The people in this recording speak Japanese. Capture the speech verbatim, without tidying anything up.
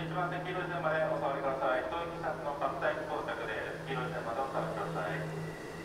いちばん線黄色い線までお下がりください。当駅シャツの各帯到着です。黄色い線までお下がりください。